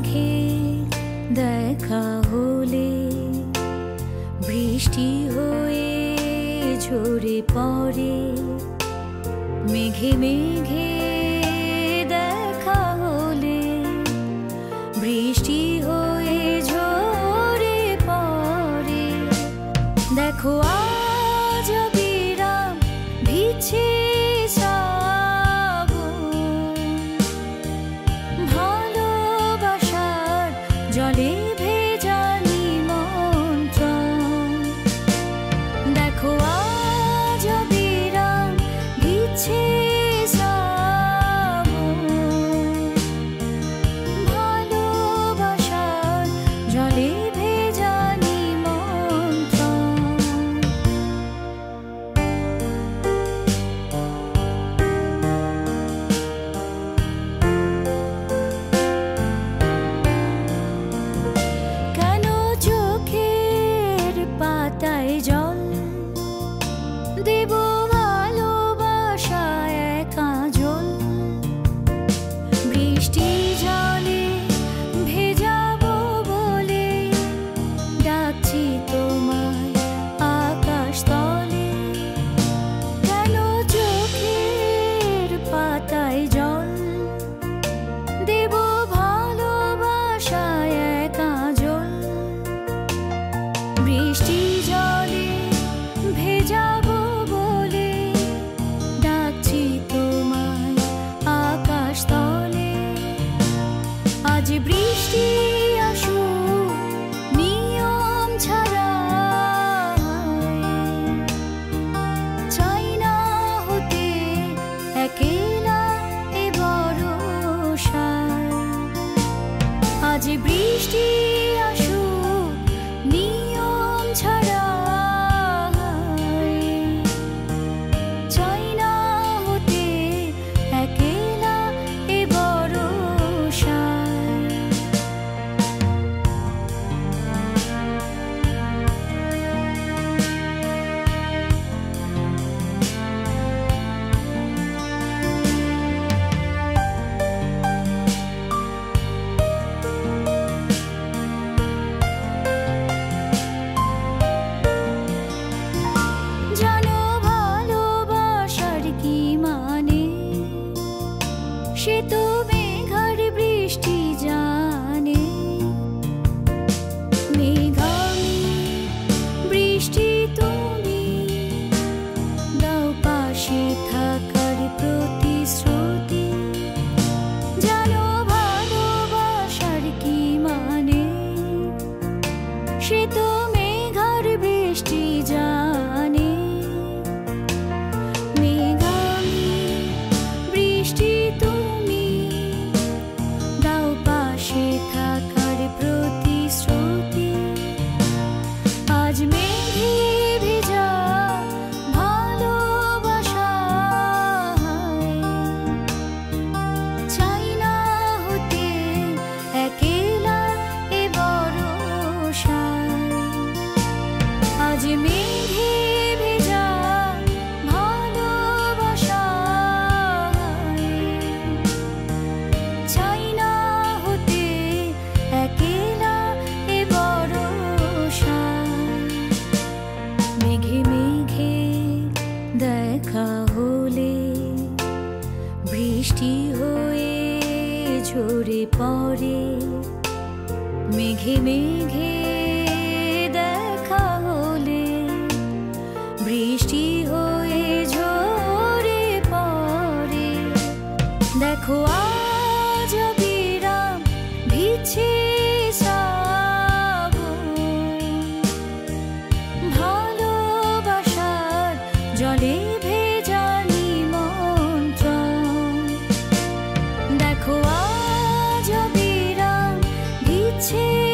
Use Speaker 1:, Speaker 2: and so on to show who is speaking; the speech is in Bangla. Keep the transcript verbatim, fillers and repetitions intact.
Speaker 1: মেঘে দেখা হলে বৃষ্টি হয়ে ঝরে পড়ে মেঘে মেঘে দেখা হলে বৃষ্টি হয়ে ঝরে পড়ে দেখো আজ বিরাম ভিজছে শ্রাবণ ভালোবাসার জলে ভেজা নিমন্ত্রণ দেখো আজ বিরাম ভিজছে শ্রাবণ ভালোবাসার জলে ভেজা নিমন্ত্রণ কেন চোখের পাতায় জল দেব ভালোবাসায় একা জল বৃষ্টি জলে ভেজাবো বলে ডাকছি তোমায় আকাশ তলে কেন চোখের পাতায় জল দেব ভালোবাসায় একা জল বৃষ্টি জলে ভেজাবো বলে ডাকছি তোমায় আকাশ তলে আজ বৃষ্টি আসুক নিয়ম ছাড়া চাই না হতে একেলা এ বর্ষায় আজ বৃষ্টি আসুক নিয়ম ছাড়া চাই না হতে একেলা এ বর্ষায় জানো ভালোবাসার কি মানে সে তো মেঘার বৃষ্টি জানে মেঘামি বৃষ্টি তুমি দাও পাশে থাকার প্রতিশ্রুতি জানো ভালোবাসার কি মানে সে তো মেঘার বৃষ্টি জানে মেঘামি বৃষ্টি তুমি দাও পাশে থাকার প্রতিশ্রুতি আজ মেঘে ভেজা ভালোবাসায় চাই না হতে একেলা এ বর্ষায় আজ মেঘে ভেজা ভালোবাসায় চাই না হতে একেলা এ বর্ষায় মেঘে মেঘে দেখা হলে বৃষ্টি হয়ে ঝরে পড়ে মেঘে মেঘে দেখা হলে বৃষ্টি হয়ে ঝরে পড়ে দেখো আজ বিরাম ভিজছে শ্রাবণ ভালোবাসার জলে ভেজা নিমন্ত্রণ দেখো আজ বিরাম ভিজছে